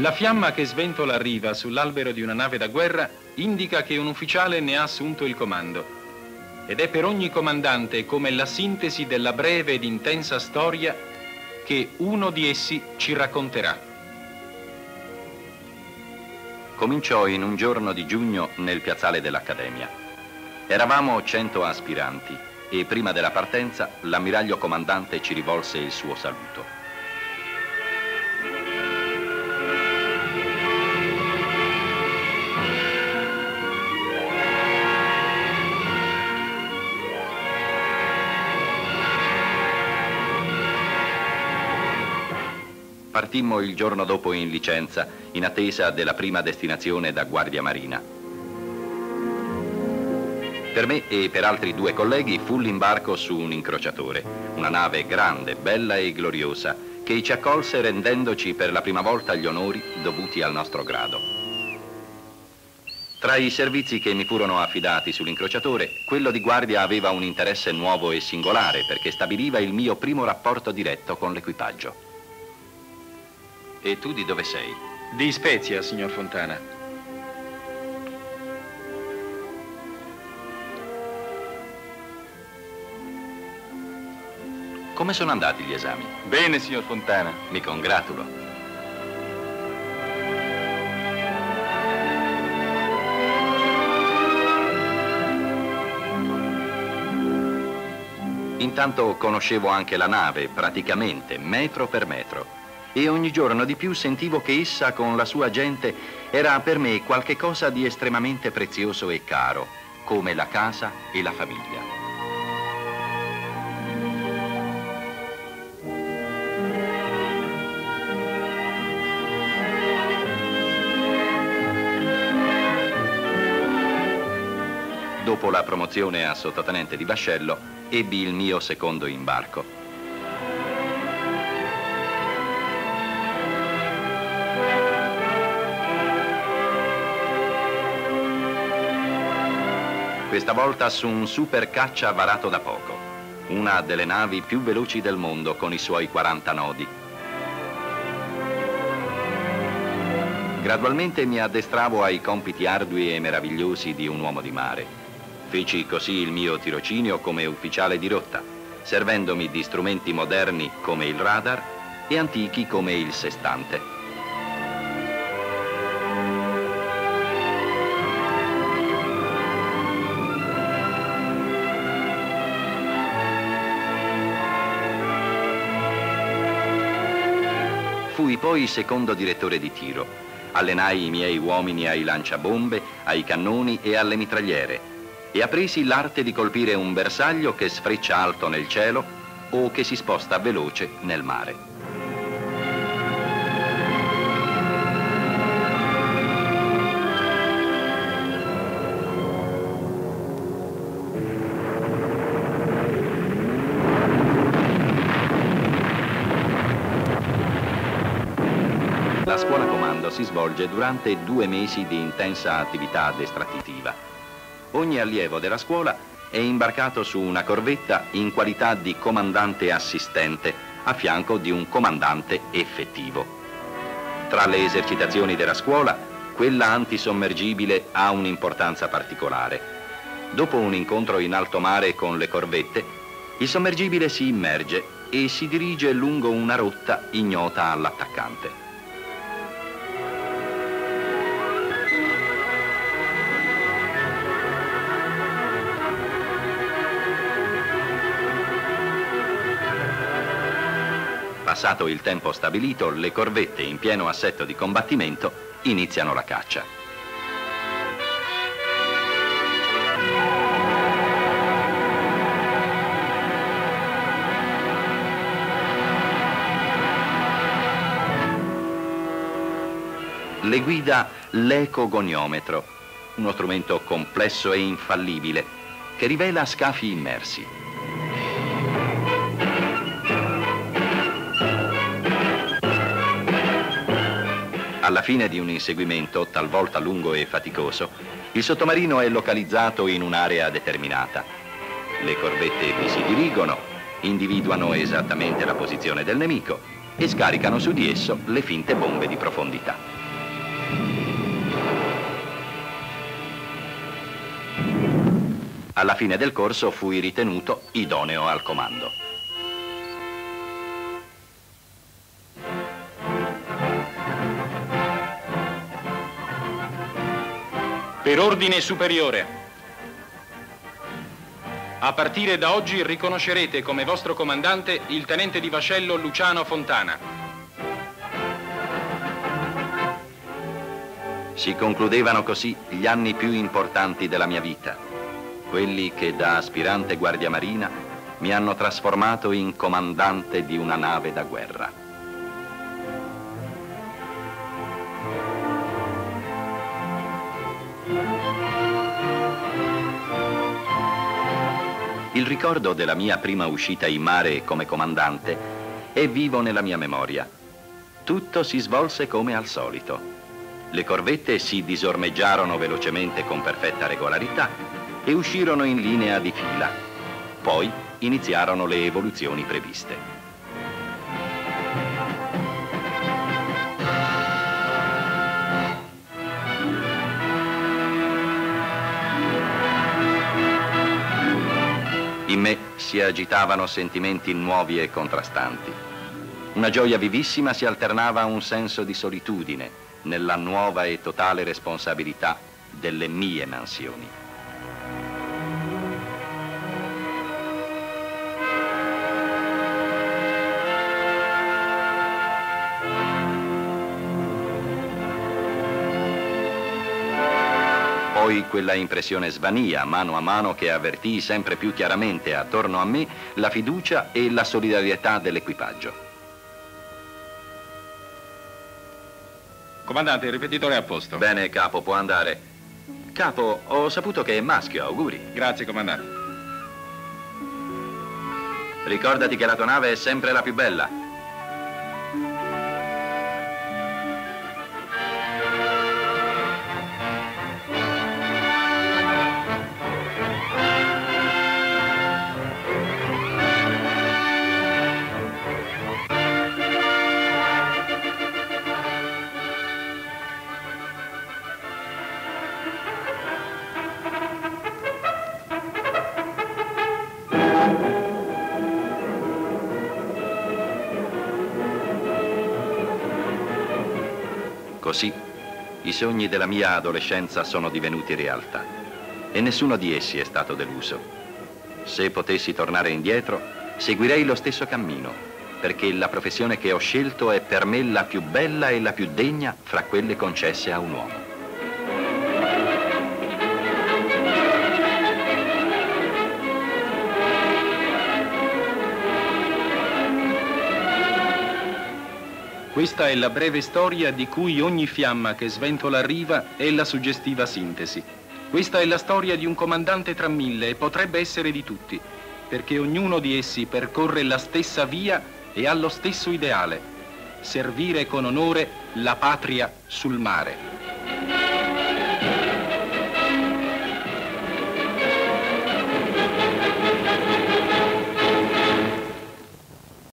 La fiamma che sventola a riva sull'albero di una nave da guerra indica che un ufficiale ne ha assunto il comando. Ed è per ogni comandante come la sintesi della breve ed intensa storia che uno di essi ci racconterà. Cominciò in un giorno di giugno nel piazzale dell'Accademia. Eravamo 100 aspiranti e prima della partenza l'ammiraglio comandante ci rivolse il suo saluto. Partimmo il giorno dopo in licenza, in attesa della prima destinazione da Guardia Marina. Per me e per altri 2 colleghi fu l'imbarco su un incrociatore, una nave grande, bella e gloriosa, che ci accolse rendendoci per la prima volta gli onori dovuti al nostro grado. Tra i servizi che mi furono affidati sull'incrociatore, quello di guardia aveva un interesse nuovo e singolare perché stabiliva il mio primo rapporto diretto con l'equipaggio. E tu di dove sei? Di Spezia, signor Fontana. Come sono andati gli esami? Bene, signor Fontana. Mi congratulo. Intanto conoscevo anche la nave, praticamente, metro per metro. E ogni giorno di più sentivo che essa con la sua gente era per me qualche cosa di estremamente prezioso e caro, come la casa e la famiglia. Dopo la promozione a sottotenente di vascello, ebbi il mio secondo imbarco. Questa volta su un super caccia varato da poco, una delle navi più veloci del mondo con i suoi 40 nodi. Gradualmente mi addestravo ai compiti ardui e meravigliosi di un uomo di mare. Feci così il mio tirocinio come ufficiale di rotta, servendomi di strumenti moderni come il radar e antichi come il sestante. Fui poi secondo direttore di tiro. Allenai i miei uomini ai lanciabombe, ai cannoni e alle mitragliere e appresi l'arte di colpire un bersaglio che sfreccia alto nel cielo o che si sposta veloce nel mare. La scuola comando si svolge durante 2 mesi di intensa attività addestrativa. Ogni allievo della scuola è imbarcato su una corvetta in qualità di comandante assistente a fianco di un comandante effettivo. Tra le esercitazioni della scuola, quella antisommergibile ha un'importanza particolare. Dopo un incontro in alto mare con le corvette, il sommergibile si immerge e si dirige lungo una rotta ignota all'attaccante. Passato il tempo stabilito, le corvette in pieno assetto di combattimento iniziano la caccia. Le guida l'ecogoniometro, uno strumento complesso e infallibile che rivela scafi immersi. Alla fine di un inseguimento, talvolta lungo e faticoso, il sottomarino è localizzato in un'area determinata. Le corvette vi si dirigono, individuano esattamente la posizione del nemico e scaricano su di esso le finte bombe di profondità. Alla fine del corso fui ritenuto idoneo al comando. Per ordine superiore. A partire da oggi riconoscerete come vostro comandante il tenente di vascello Luciano Fontana. Si concludevano così gli anni più importanti della mia vita, quelli che da aspirante guardia marina mi hanno trasformato in comandante di una nave da guerra. Il ricordo della mia prima uscita in mare come comandante è vivo nella mia memoria. Tutto si svolse come al solito. Le corvette si disormeggiarono velocemente con perfetta regolarità e uscirono in linea di fila. Poi iniziarono le evoluzioni previste. In me si agitavano sentimenti nuovi e contrastanti. Una gioia vivissima si alternava a un senso di solitudine nella nuova e totale responsabilità delle mie mansioni. Poi quella impressione svanì mano a mano che avvertii sempre più chiaramente attorno a me la fiducia e la solidarietà dell'equipaggio. Comandante, il ripetitore è a posto. Bene, capo, può andare. Capo, ho saputo che è maschio, auguri. Grazie, comandante. Ricordati che la tua nave è sempre la più bella. Così, i sogni della mia adolescenza sono divenuti realtà e nessuno di essi è stato deluso. Se potessi tornare indietro, seguirei lo stesso cammino, perché la professione che ho scelto è per me la più bella e la più degna fra quelle concesse a un uomo. Questa è la breve storia di cui ogni fiamma che sventola a riva è la suggestiva sintesi. Questa è la storia di un comandante tra mille e potrebbe essere di tutti, perché ognuno di essi percorre la stessa via e ha lo stesso ideale: servire con onore la patria sul mare.